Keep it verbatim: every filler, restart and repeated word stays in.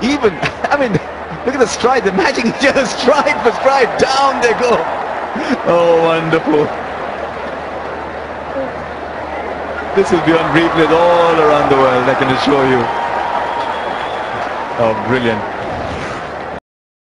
even, I mean, look at the stride, they're matching each other stride for stride. Down they go. Oh, wonderful. This will be on replays all around the world, I can assure you. Oh, brilliant.